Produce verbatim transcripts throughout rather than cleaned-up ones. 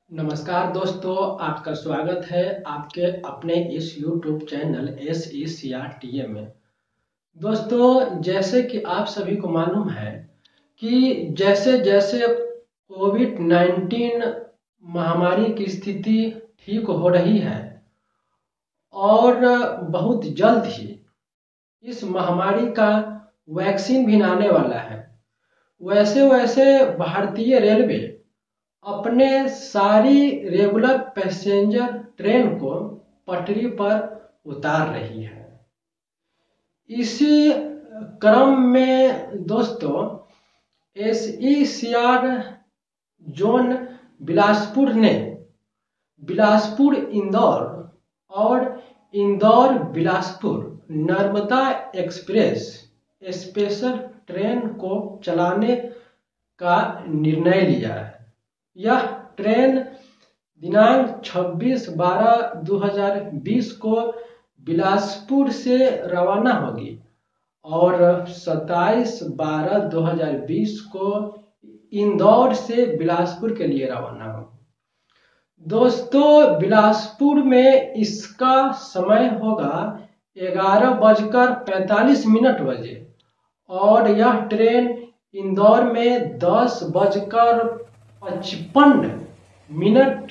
नमस्कार दोस्तों, आपका स्वागत है आपके अपने इस YouTube channel S E C R T A में। दोस्तों, जैसे कि आप सभी को मालूम है कि जैसे जैसे कोविड नाइन्टीन महामारी की स्थिति ठीक हो रही है और बहुत जल्द ही इस महामारी का वैक्सीन भी आने वाला है, वैसे वैसे भारतीय रेलवे अपने सारी रेगुलर पैसेंजर ट्रेन को पटरी पर उतार रही है। इसी क्रम में दोस्तों S E C R zone Bilaspur ने बिलासपुर इंदौर और Indore Bilaspur Narmada express special train को चलाने का निर्णय लिया है। यह ट्रेन दिनांक छब्बीस बारह दो हज़ार बीस को बिलासपुर से रवाना होगी और सत्ताईस बारह दो हज़ार बीस को इंदौर से बिलासपुर के लिए रवाना होगी। दोस्तों, बिलासपुर में इसका समय होगा ग्यारह बजकर पैंतालीस मिनट बजे और यह ट्रेन इंदौर में दस बजकर पचपन मिनट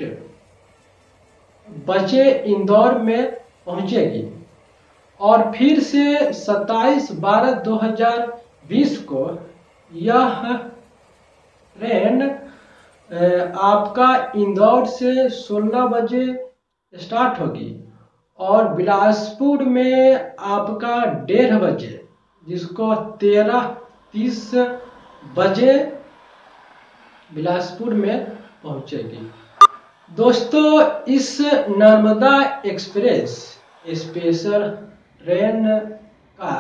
बजे इंदौर में पहुंचेगी और फिर से सत्ताईस बारह दो हज़ार बीस को यह ट्रेन आपका इंदौर से सोलह बजे स्टार्ट होगी और बिलासपुर में आपका डेढ़ बजे जिसको तेरह तीस बजे बिलासपुर में पहुंचेगी। दोस्तों, इस नर्मदा एक्सप्रेस स्पेशल ट्रेन का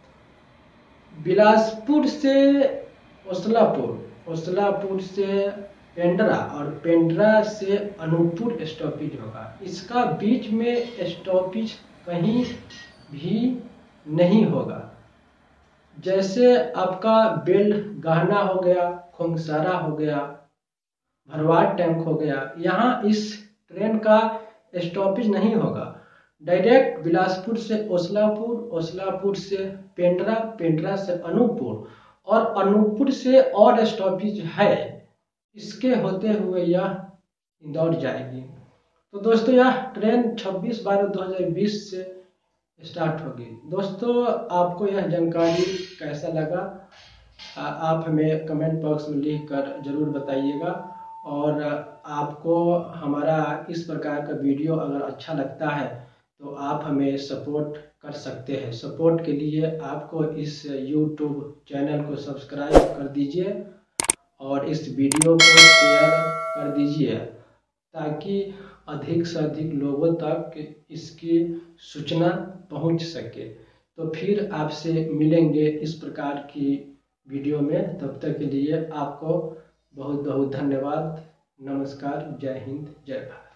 बिलासपुर से ओसलापुर, ओसलापुर से पेंड्रा और पेंड्रा से अनूपपुर स्टॉपेज होगा। इसका बीच में स्टॉपेज कहीं भी नहीं होगा। जैसे आपका बेल गहना हो गया, खोंगसारा हो गया, भरवाड़ टैंक हो गया, यहाँ इस ट्रेन का स्टॉपेज नहीं होगा। डायरेक्ट बिलासपुर से ओसलापुर, ओसलापुर से पेंड्रा, पेंड्रा से अनूपपुर और अनूपपुर से और स्टॉपेज है, इसके होते हुए यह इंदौर जाएगी। तो दोस्तों, यह ट्रेन छब्बीस बारह दो हज़ार बीस से स्टार्ट होगी। दोस्तों, आपको यह जानकारी कैसा लगा आप हमें कमेंट बॉक्स में लिख कर ज़रूर बताइएगा और आपको हमारा इस प्रकार का वीडियो अगर अच्छा लगता है तो आप हमें सपोर्ट कर सकते हैं। सपोर्ट के लिए आपको इस यूट्यूब चैनल को सब्सक्राइब कर दीजिए और इस वीडियो को शेयर कर दीजिए ताकि अधिक से अधिक लोगों तक इसकी सूचना पहुंच सके। तो फिर आपसे मिलेंगे इस प्रकार की वीडियो में। तब तक के लिए आपको बहुत बहुत धन्यवाद। नमस्कार, जय हिंद, जय भारत।